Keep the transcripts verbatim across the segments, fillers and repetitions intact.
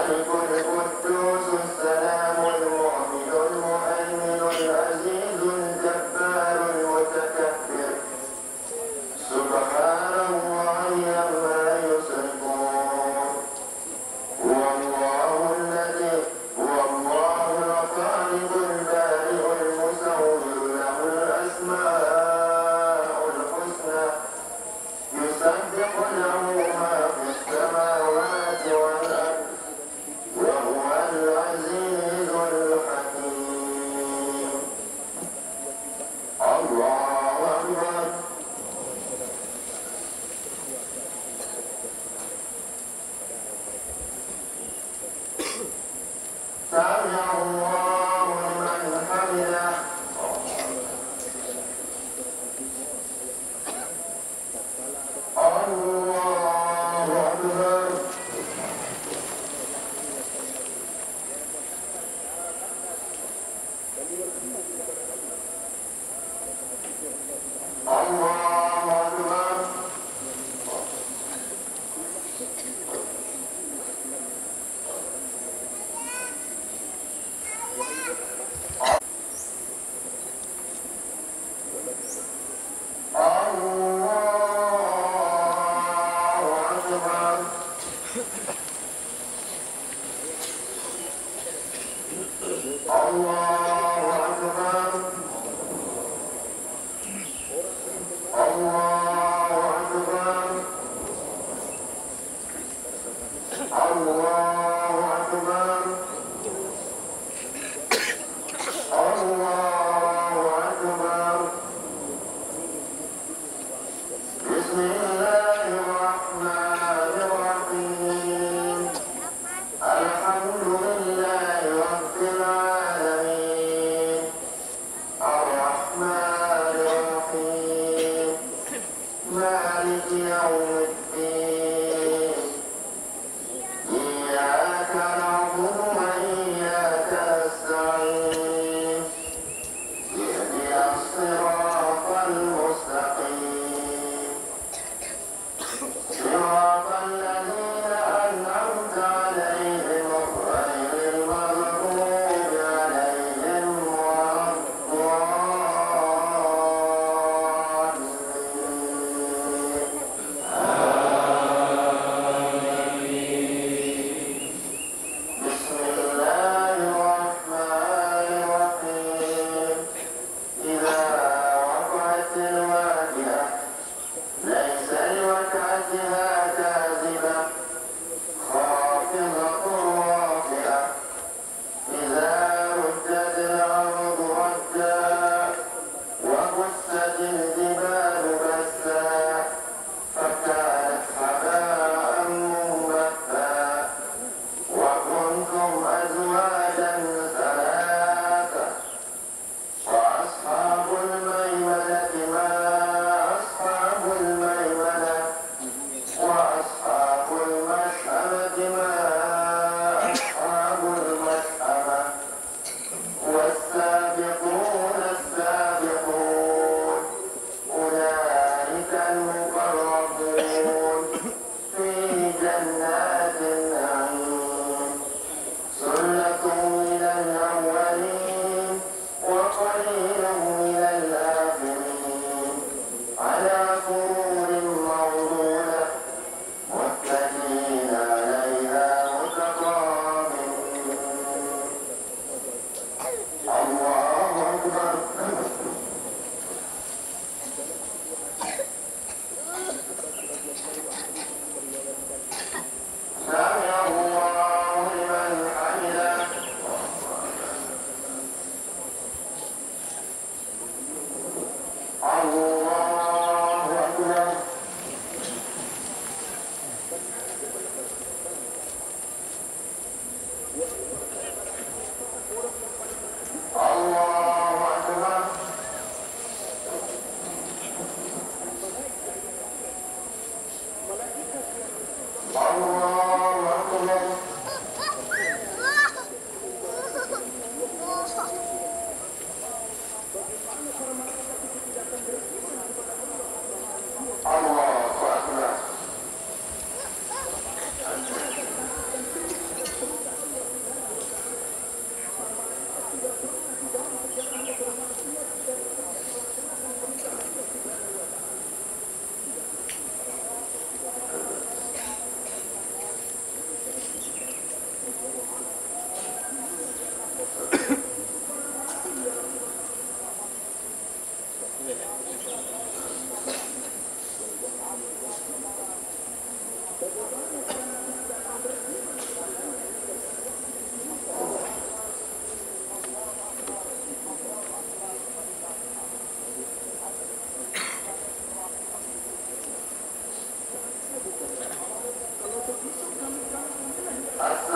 سنة من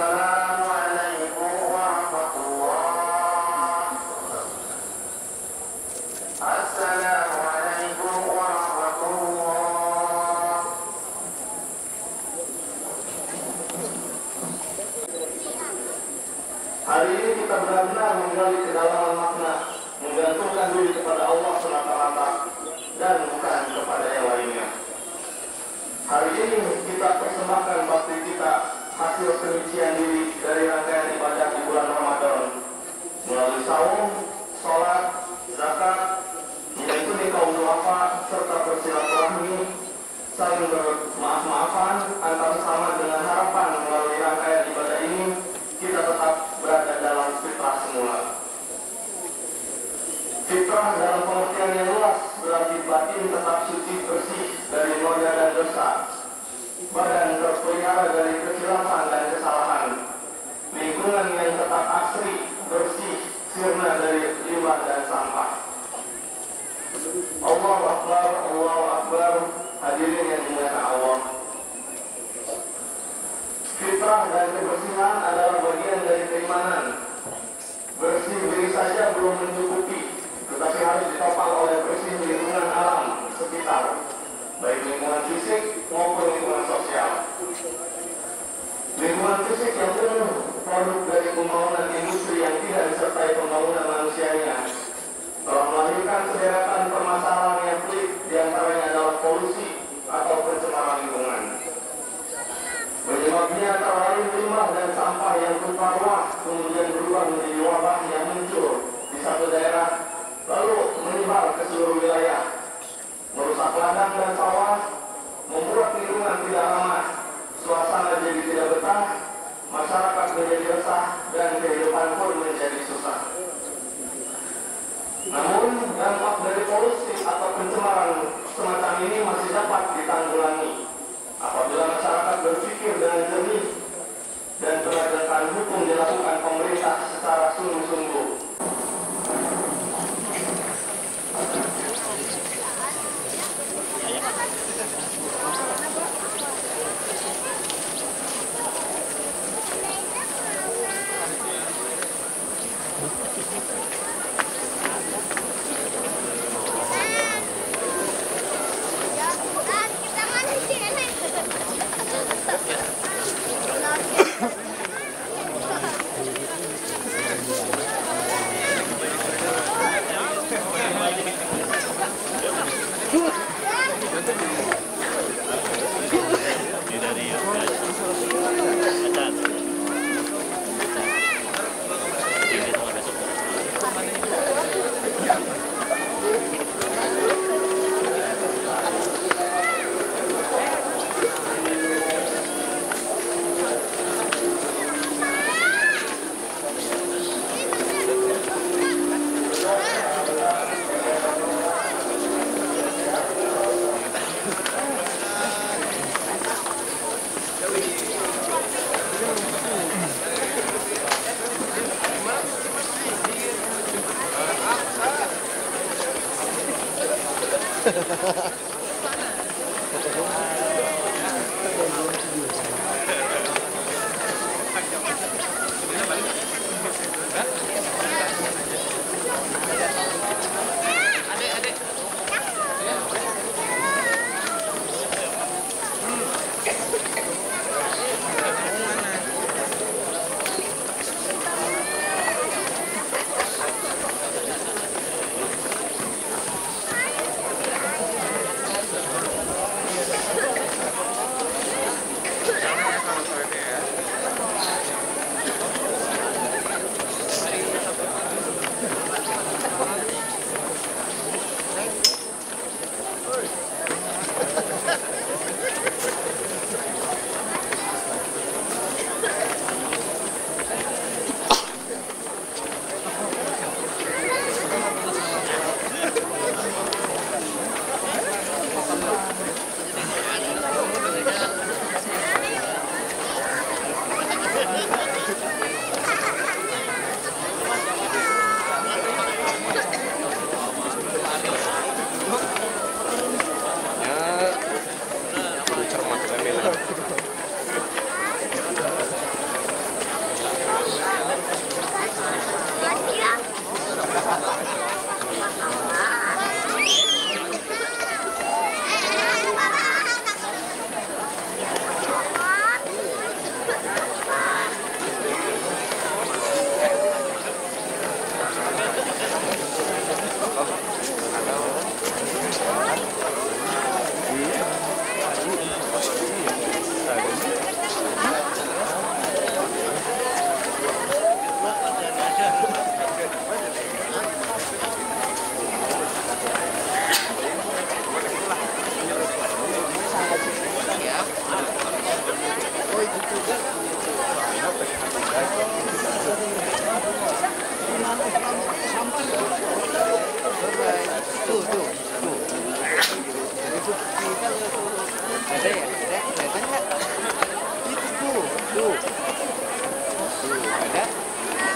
Assalamualaikum warahmatullah. Assalamualaikum warahmatullah. Hari ini kita benar-benar menggali kedalaman makna, menggantungkan diri kepada Allah semata-mata dan bukan kepada yang lainnya. Hari ini kita persembahkan bakti kita, hasil penyucian diri dari rangkaian ibadah di bulan Ramadan melalui saum, sholat, zakat, menyantuni kaum duafa serta bersilaturahmi, saling bermaaf-maafan antar sesama dengan harapan melalui rangkaian ibadah ini kita tetap berada dalam fitrah semula. Fitrah dalam pengertian yang luas berarti batin tetap suci bersih dari noda dan dosa, badan terpelihara dari kesilapan dan kesalahan, lingkungan yang tetap asri, bersih, sirna dari limbah dan sampah. Allahu Akbar, Allahu Akbar, hadirin yang dimuliakan Allah. Fitrah dan kebersihan adalah bagian dari keimanan. Bersih diri saja belum mencukupi, tetapi harus ditopang oleh bersih lingkungan alam sekitar, baik lingkungan fisik maupun lingkungan sosial. Lingkungan fisik yang penuh produk dari pembangunan industri yang tidak disertai pembangunan manusianya telah melahirkan sederetan permasalahan yang pelik, diantaranya adalah polusi atau pencemaran lingkungan. Penyebabnya antara lain limbah dan sampah yang tumpah ruah kemudian berubah menjadi wabah yang muncul di satu daerah lalu menyebar ke seluruh wilayah, merusak ladang dan sawah, membuat lingkungan tidak ramah, suasana jadi tidak betah, masyarakat menjadi resah, dan kehidupan pun menjadi susah. Namun, dampak dari polusi atau pencemaran semacam ini masih dapat ditanggulangi apabila masyarakat berpikir dengan jernih dan penegakan hukum dilakukan pemerintah secara sungguh-sungguh.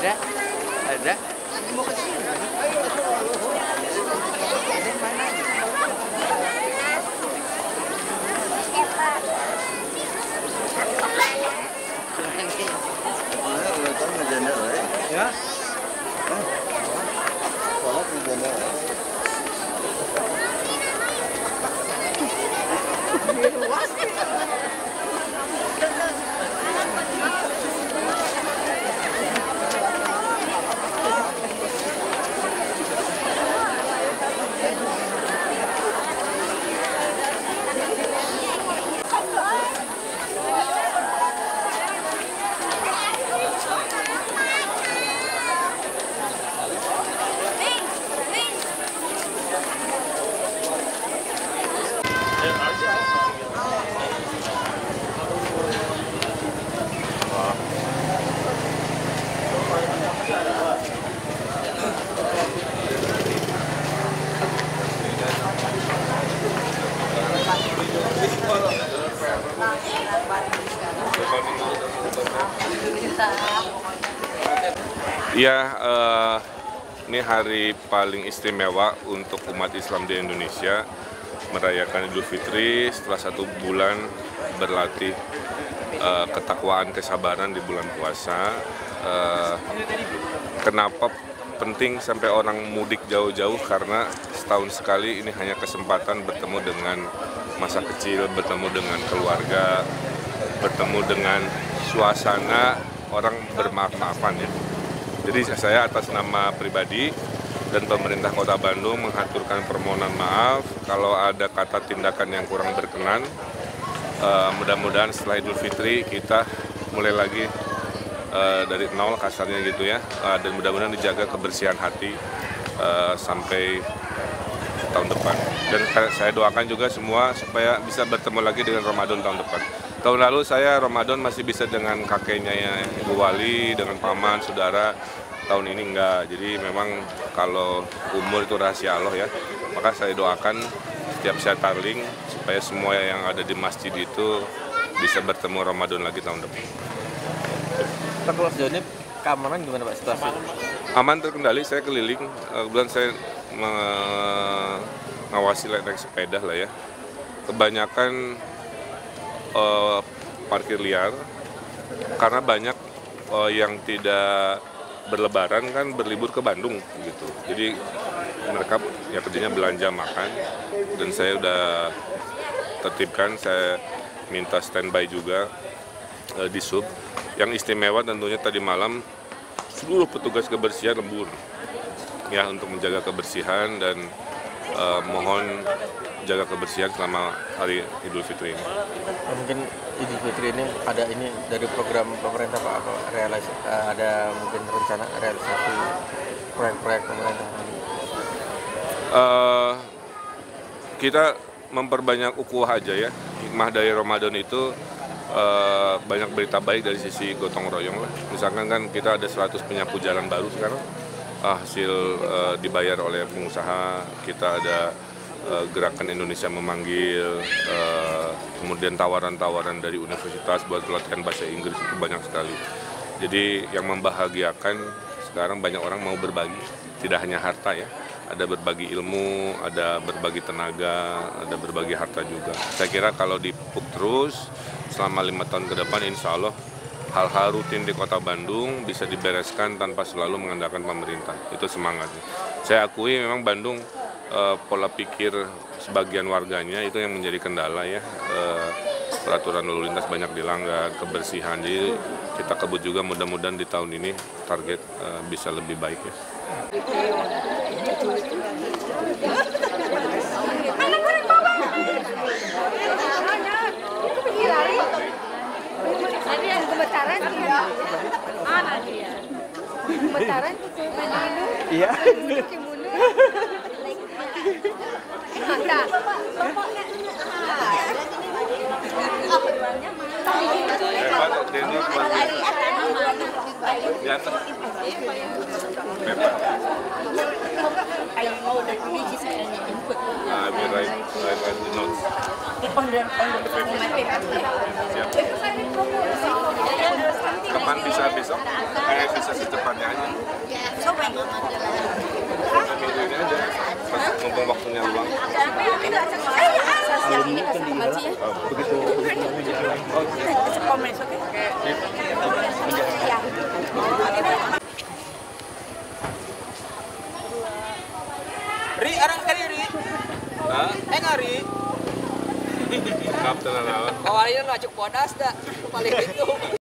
Ada? Ada? Mau ke sini. Ya? Ya, uh, ini hari paling istimewa untuk umat Islam di Indonesia, merayakan Idul Fitri setelah satu bulan berlatih uh, ketakwaan, kesabaran di bulan puasa. Uh, kenapa penting sampai orang mudik jauh-jauh? Karena setahun sekali ini hanya kesempatan bertemu dengan masa kecil, bertemu dengan keluarga, bertemu dengan suasana orang bermaaf-maafan ya. Jadi saya atas nama pribadi dan pemerintah Kota Bandung mengaturkan permohonan maaf kalau ada kata tindakan yang kurang berkenan. Uh, mudah-mudahan setelah Idul Fitri kita mulai lagi uh, dari nol kasarnya gitu ya, uh, dan mudah-mudahan dijaga kebersihan hati uh, sampai tahun depan. Dan saya doakan juga semua supaya bisa bertemu lagi dengan Ramadan tahun depan. Tahun lalu saya Ramadan masih bisa dengan kakeknya ya, Ibu Wali, dengan paman, saudara. Tahun ini enggak. Jadi memang kalau umur itu rahasia Allah ya. Maka saya doakan setiap saya tarling supaya semua yang ada di masjid itu bisa bertemu Ramadan lagi tahun depan. Pak, kalau sejauh ini keamanan gimana Pak situasi? Aman, terkendali. Saya keliling. Kebetulan saya mengawasi naik sepeda lah ya. Kebanyakan Uh, parkir liar karena banyak uh, yang tidak berlebaran kan berlibur ke Bandung gitu. Jadi mereka ya kerjanya belanja makan, dan saya udah tertibkan, saya minta standby juga uh, di sub. Yang istimewa tentunya tadi malam seluruh petugas kebersihan lembur ya untuk menjaga kebersihan, dan uh, mohon jaga kebersihan selama hari Idul Fitri ini. Mungkin Idul Fitri ini ada ini dari program pemerintah Pak, apa realisasi, ada mungkin rencana realisasi proyek-proyek pemerintah? Uh, kita memperbanyak ukhuwah aja ya. Hikmah dari Ramadan itu uh, banyak berita baik dari sisi gotong royong lah. Misalkan kan kita ada seratus penyapu jalan baru sekarang, uh, hasil uh, dibayar oleh pengusaha. Kita ada Gerakan Indonesia Memanggil, uh, kemudian tawaran-tawaran dari universitas buat pelatihan bahasa Inggris itu banyak sekali. Jadi yang membahagiakan sekarang banyak orang mau berbagi, tidak hanya harta ya, ada berbagi ilmu, ada berbagi tenaga, ada berbagi harta juga. Saya kira kalau dipupuk terus selama lima tahun ke depan, insya Allah hal-hal rutin di Kota Bandung bisa dibereskan tanpa selalu mengandalkan pemerintah. Itu semangatnya. Saya akui memang Bandung Uh, pola pikir sebagian warganya itu yang menjadi kendala ya, uh, peraturan lalu lintas banyak dilanggar, kebersihan. Jadi kita kebut juga mudah-mudahan di tahun ini target uh, bisa lebih baik ya. Iya. Kapan bisa bisa besok, kayak bisa secepatnya aja. Minggu ini aja, pas mumpung waktunya luang. Begitu Ri, arang kali Ri. Hah? Eh ngari. Kapten naon? Kawalina nu acuk bodas da. Paling itu.